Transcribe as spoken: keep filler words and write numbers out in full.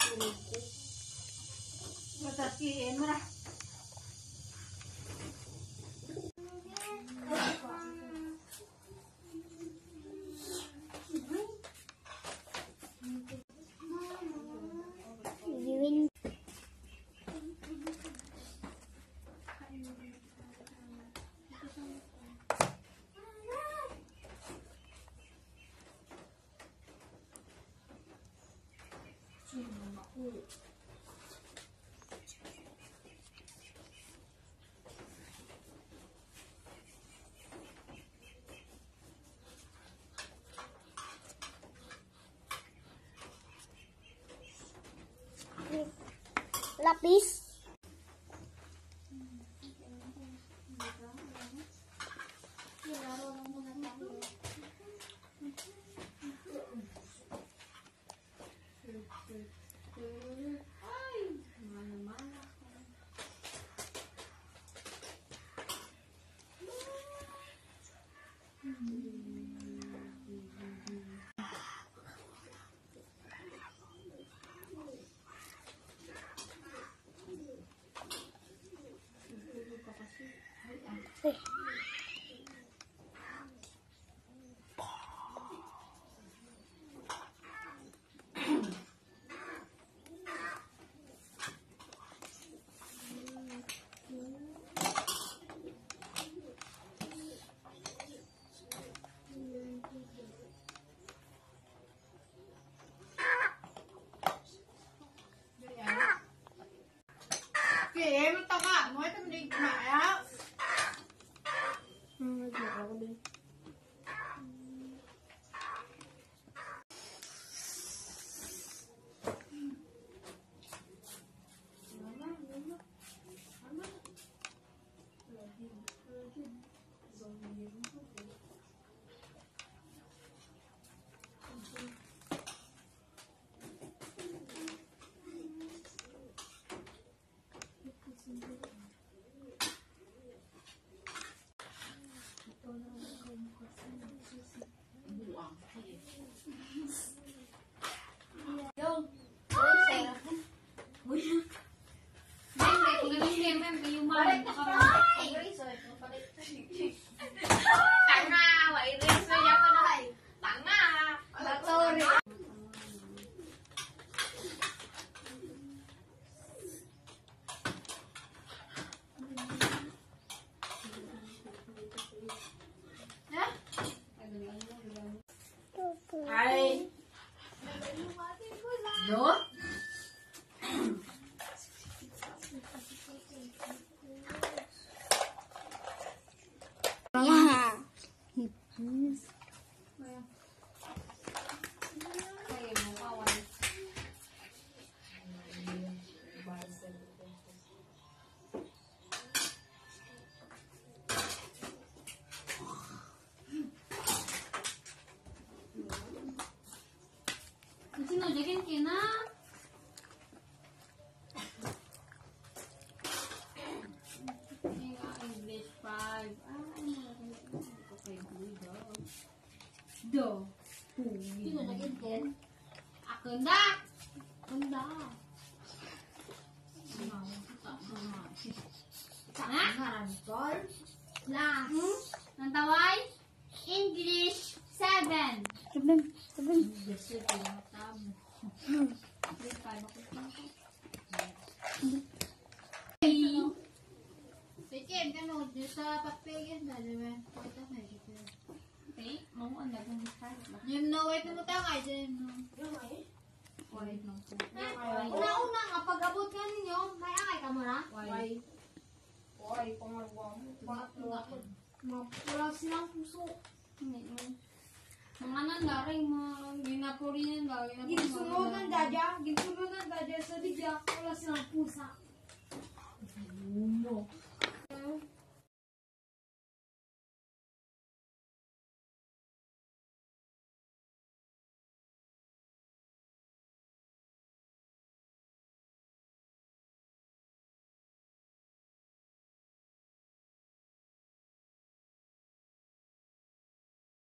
Matatiin mo na. Lapis. Kìa em tao ạ, nói tao đi mẹ á. Hmm, ako din. Ai? Nữa? Sino jagain kina? English five. Ah, ano okay, do. Do. Sino naging ten? Ako na. Anda. Ha? Tol. Last. Nantaway? English seven. Seven. Seven. Gusto ko yung tab. English five ako na. Sige, gano'n. Yung sa patpigyan na, di ba? Ito na, ito. Okay, mau ang lagong start ba? Yung no, wait na mo tangay. Yung no. Wait lang po. Una-una nga, pag-abot ka ninyo, may angay ka mo na? Why? Why, pangalawang. Bakit nga? Wala silang puso. Mga nandaray, mga ginapurinan ba? Ginsunod ng dadya, ginsunod ng dadya sa dadya, wala silang pusa. No.